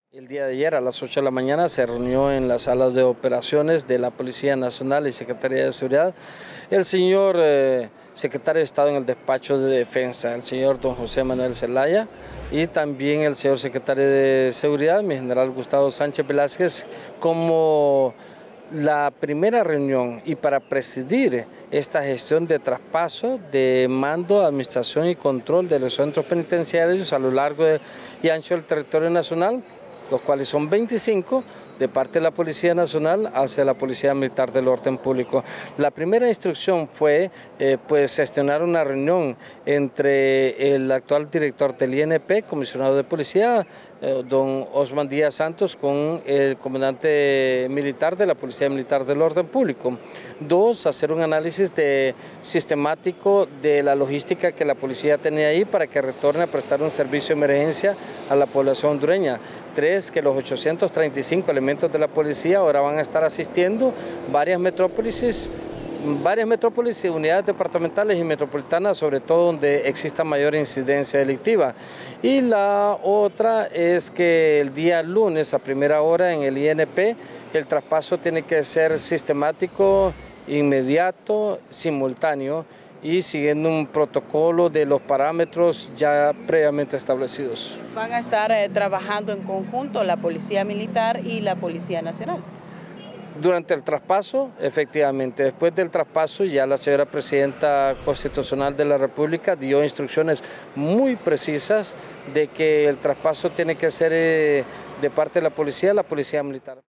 El día de ayer a las 8 de la mañana se reunió en las salas de operaciones de la Policía Nacional y Secretaría de Seguridad el señor secretario de Estado en el despacho de Defensa, el señor don José Manuel Zelaya, y también el señor secretario de Seguridad, mi general Gustavo Sánchez Velázquez, como la primera reunión y para presidir esta gestión de traspaso de mando, administración y control de los centros penitenciarios a lo largo y ancho del territorio nacional, los cuales son 25 de parte de la Policía Nacional hacia la Policía Militar del Orden Público. La primera instrucción fue gestionar una reunión entre el actual director del INP, comisionado de policía, don Osman Díaz Santos, con el comandante militar de la Policía Militar del Orden Público. Dos, hacer un análisis sistemático de la logística que la policía tenía ahí para que retorne a prestar un servicio de emergencia a la población hondureña. Tres, que los 835 elementos de la policía ahora van a estar asistiendo varias metrópolis, unidades departamentales y metropolitanas, sobre todo donde exista mayor incidencia delictiva. Y la otra es que el día lunes a primera hora en el INP el traspaso tiene que ser sistemático, inmediato, simultáneo y siguiendo un protocolo de los parámetros ya previamente establecidos. ¿Van a estar trabajando en conjunto la Policía Militar y la Policía Nacional? Durante el traspaso, efectivamente. Después del traspaso, ya la señora Presidenta Constitucional de la República dio instrucciones muy precisas de que el traspaso tiene que ser de parte de la Policía Militar.